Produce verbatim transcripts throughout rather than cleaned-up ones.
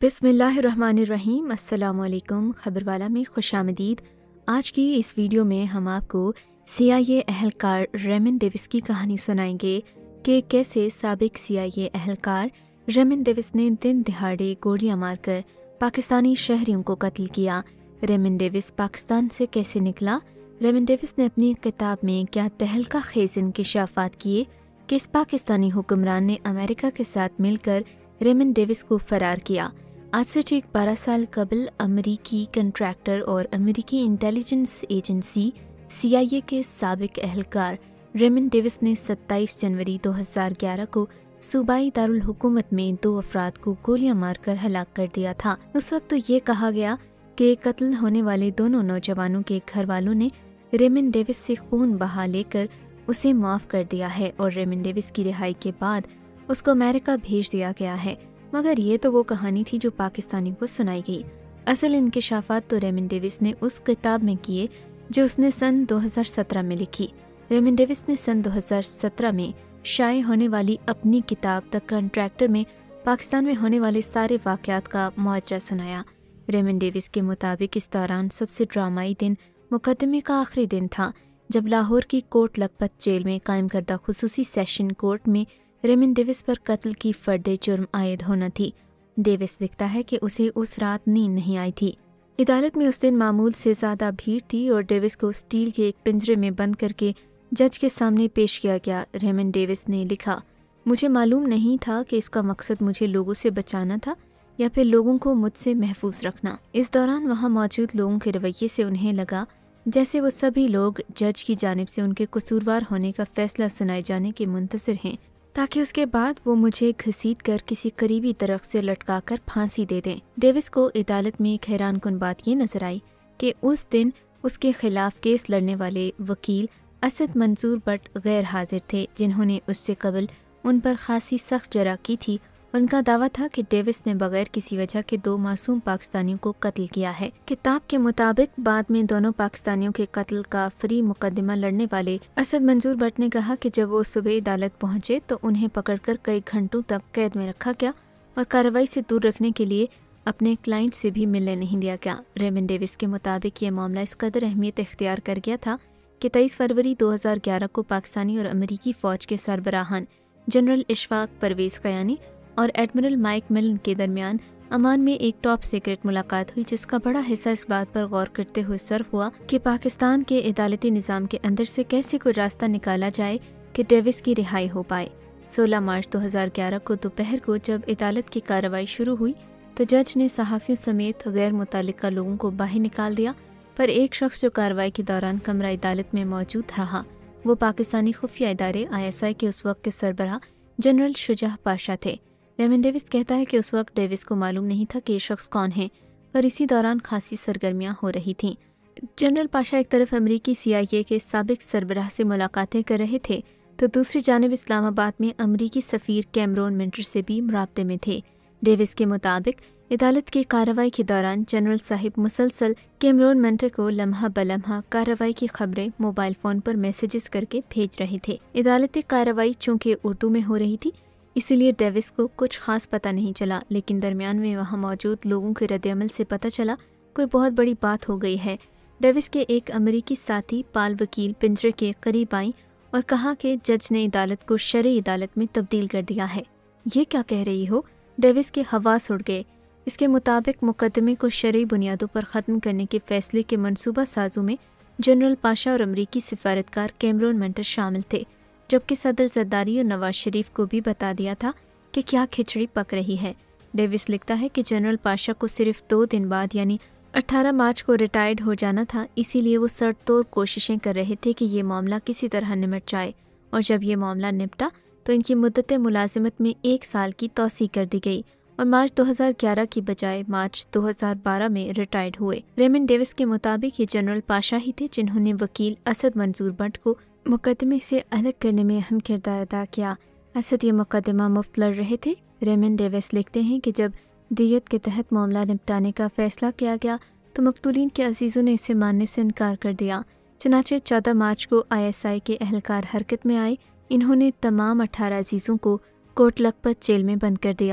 बिस्मिल्लाहिर्रहमानिर्रहीम। अस्सलामुअलैकुम। खबरवाला में खुश आमदीद। आज की इस वीडियो में हम आपको सी आई ए अहलकार रेमन डेविस की कहानी सुनाएंगे कि कैसे साबिक सी आई ए अहलकार रेमन डेविस ने दिन दिहाड़े गोलियां मारकर पाकिस्तानी शहरियों को कत्ल किया। रेमन डेविस पाकिस्तान से कैसे निकला? रेमन डेविस ने अपनी किताब में क्या तहलका खेज इंकिशाफात किए कि इस पाकिस्तानी हुक्मरान ने अमेरिका के साथ मिलकर रेमन डेविस को फरार किया। आज से ठीक बारह साल कबल अमेरिकी कंट्रैक्टर और अमेरिकी इंटेलिजेंस एजेंसी सी आई ए के साबिक अहलकार रेमन डेविस ने सत्ताईस जनवरी दो हज़ार ग्यारह को सूबाई दारुल हुकूमत में दो अफराद को गोलियां मारकर हलाक कर दिया था। उस वक्त तो ये कहा गया कि कत्ल होने वाले दोनों नौजवानों के घर वालों ने रेमन डेविस से खून बहा लेकर उसे माफ कर दिया है और रेमन डेविस की रिहाई के बाद उसको अमेरिका भेज दिया गया है। मगर ये तो वो कहानी थी जो पाकिस्तानी को सुनाई गई। असल इंकिशाफात तो रेमन डेविस ने उस किताब में किए जो उसने सन दो हज़ार सत्रह में लिखी। रेमन डेविस ने सन दो हज़ार सत्रह में शाये होने वाली अपनी किताब द कंट्रैक्टर में पाकिस्तान में होने वाले सारे वाक़यात का मुआवजा सुनाया। रेमन डेविस के मुताबिक इस दौरान सबसे ड्रामाई दिन मुकदमे का आखिरी दिन था, जब लाहौर की कोट लखपत जेल में कायम करदा खुसूसी सेशन कोर्ट में रेमन डेविस पर कत्ल की फर्द जुर्म आयद होना थी। डेविस लिखता है कि उसे उस रात नींद नहीं आई थी। अदालत में उस दिन मामूल से ज़्यादा भीड़ थी और डेविस को स्टील के एक पिंजरे में बंद करके जज के सामने पेश किया गया। रेमन डेविस ने लिखा, मुझे मालूम नहीं था कि इसका मकसद मुझे लोगों से बचाना था या फिर लोगों को मुझसे महफूज रखना। इस दौरान वहाँ मौजूद लोगों के रवैये से उन्हें लगा जैसे वो सभी लोग जज की जानिब से उनके कसूरवार होने का फैसला सुनाए जाने के मुंतज़िर हैं, ताकि उसके बाद वो मुझे घसीट कर किसी करीबी दरख्त से लटका कर फांसी दे दें। डेविस को अदालत में एक हैरान कुन बात ये नजर आई कि उस दिन उसके खिलाफ केस लड़ने वाले वकील असद मंसूर बट गैर हाजिर थे, जिन्होंने उससे कबल उन पर खासी सख्त जरा की थी। उनका दावा था कि डेविस ने बगैर किसी वजह के दो मासूम पाकिस्तानियों को कत्ल किया है। किताब के मुताबिक बाद में दोनों पाकिस्तानियों के कत्ल का फ्री मुकदमा लड़ने वाले असद मंसूर बट ने कहा कि जब वो सुबह अदालत पहुंचे तो उन्हें पकड़कर कई घंटों तक कैद में रखा गया और कार्रवाई से दूर रखने के लिए अपने क्लाइंट से भी मिलने नहीं दिया गया। रेमन डेविस के मुताबिक ये मामला इस कदर अहमियत इख्तियार कर गया था कि तेईस फरवरी दो हज़ार ग्यारह को पाकिस्तानी और अमेरिकी फौज के सरबराहान जनरल इशफाक परवेज कयानी और एडमिरल माइक मिलन के दरमियान अमान में एक टॉप सीक्रेट मुलाकात हुई, जिसका बड़ा हिस्सा इस बात पर गौर करते हुए सर्व हुआ कि पाकिस्तान के अदालती निज़ाम के अंदर से कैसे कोई रास्ता निकाला जाए कि डेविस की रिहाई हो पाए। सोलह मार्च दो हज़ार ग्यारह को दोपहर को जब अदालत की कार्रवाई शुरू हुई तो जज ने सहाफ़ियों समेत गैर मुतालिका लोगों को बाहर निकाल दिया, पर एक शख्स जो कार्रवाई के दौरान कमरा अदालत में मौजूद रहा वो पाकिस्तानी खुफिया इदारे आई एस आई के उस वक्त के सरबराह जनरल शुजाह पाशा थे। रेमन डेविस कहता है कि उस वक्त डेविस को मालूम नहीं था कि ये शख्स कौन है, पर इसी दौरान खासी सरगर्मियां हो रही थीं। जनरल पाशा एक तरफ अमेरिकी सी आई ए के साबिक सरबराह से मुलाकातें कर रहे थे तो दूसरी जानिब इस्लामाबाद में अमेरिकी सफ़ीर कैमरोन मिंटर से भी मुराबते में थे। डेविस के मुताबिक अदालत की कार्रवाई के दौरान जनरल साहिब मुसलसल कैमरोन मिंटर को लम्हा बलम्हा कार्रवाई की खबरें मोबाइल फ़ोन पर मैसेजेस करके भेज रहे थे। अदालती कार्रवाई चूँकि उर्दू में हो रही थी इसीलिए डेविस को कुछ खास पता नहीं चला, लेकिन दरमियान में वहाँ मौजूद लोगों के रद्द-ए-अमल से पता चला कोई बहुत बड़ी बात हो गई है। डेविस के एक अमेरिकी साथी पाल वकील पिंजरे के करीब आई और कहा कि जज ने अदालत को शरई अदालत में तब्दील कर दिया है। ये क्या कह रही हो? डेविस के हवास उड़ गए। इसके मुताबिक मुकदमे को शरई बुनियादों पर ख़त्म करने के फैसले के मनसूबा साजों में जनरल पाशा और अमरीकी सिफारतकार कैमरोन मिंटर शामिल थे, जबकि सदर जरदारी और नवाज शरीफ को भी बता दिया था कि क्या खिचड़ी पक रही है। डेविस लिखता है कि जनरल पाशा को सिर्फ दो दिन बाद यानी अठारह मार्च को रिटायर्ड हो जाना था, इसीलिए वो सड़तोड़ कोशिशें कर रहे थे कि ये मामला किसी तरह निमट जाए, और जब ये मामला निपटा तो इनकी मुद्दत मुलाजिमत में एक साल की तौसी कर दी गई और मार्च दो हज़ार ग्यारह की बजाय मार्च दो हज़ार बारह में रिटायर्ड हुए। रेमन डेविस के मुताबिक ये जनरल पाशा ही थे जिन्होंने वकील असद मंसूर बट को मुकदमे से अलग करने में अहम किरदार अदा किया। असद ये मुकदमा मुफ्त लड़ रहे थे। रेमन डेविस लिखते हैं कि जब दियत के तहत मामला निपटाने का फैसला किया गया तो मकतूलीन के अजीज़ों ने इसे मानने से इनकार कर दिया। चनाचे चौदह मार्च को आई एस आई के अहलकार हरकत में आए। इन्होंने तमाम अठारह अजीज़ों को कोट लखपत जेल में बंद कर दिया।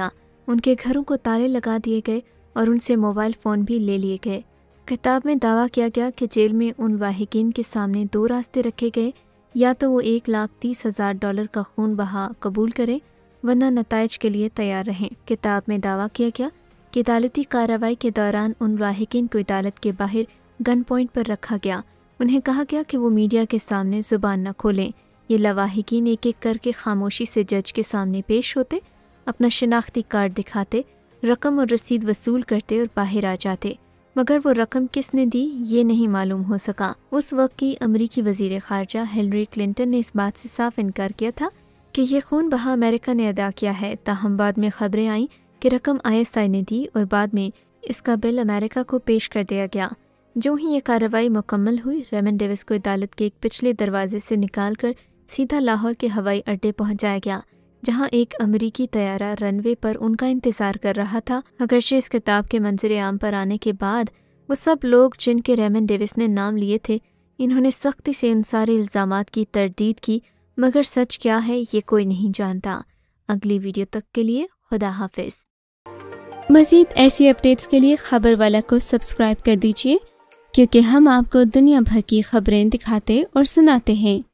उनके घरों को ताले लगा दिए गए और उनसे मोबाइल फ़ोन भी ले लिए गए। किताब में दावा किया गया कि जेल में उन वाहिकीन के सामने दो रास्ते रखे गए, या तो वो एक लाख तीस हज़ार डॉलर का खून बहा कबूल करें वरना नताइज के लिए तैयार रहें। किताब में दावा किया गया कि अदालती कार्रवाई के दौरान उन वाहिकीन को अदालत के बाहर गन पॉइंट पर रखा गया। उन्हें कहा गया कि वो मीडिया के सामने ज़ुबान न खोलें। ये लवाहिकीन एक एक करके खामोशी से जज के सामने पेश होते, अपना शिनाख्ती कार्ड दिखाते, रकम और रसीद वसूल करते और बाहर आ जाते, मगर वो रकम किसने दी ये नहीं मालूम हो सका। उस वक्त की अमरीकी वज़ीर ख़ारजा हिलरी क्लिंटन ने इस बात से साफ इनकार किया था कि ये खून बहा अमेरिका ने अदा किया है। ताहम बाद में खबरें आईं कि रकम आई एस आई ने दी और बाद में इसका बिल अमेरिका को पेश कर दिया गया। जो ही ये कार्रवाई मुकम्मल हुई, रेमंड डेविस को अदालत के एक पिछले दरवाजे से निकालकर सीधा लाहौर के हवाई अड्डे पहुंचाया गया, जहां एक अमेरिकी तैयारा रनवे पर उनका इंतज़ार कर रहा था। अगरचे इस किताब के मंजर आम पर आने के बाद वो सब लोग जिनके रेमंड डेविस ने नाम लिए थे, इन्होंने सख्ती से इन सारे इल्ज़ामात की तरदीद की, मगर सच क्या है ये कोई नहीं जानता। अगली वीडियो तक के लिए खुदा हाफिज़। मज़ीद ऐसी अपडेट्स के लिए खबर वाला को सब्सक्राइब कर दीजिए, क्योंकि हम आपको दुनिया भर की खबरें दिखाते और सुनाते हैं।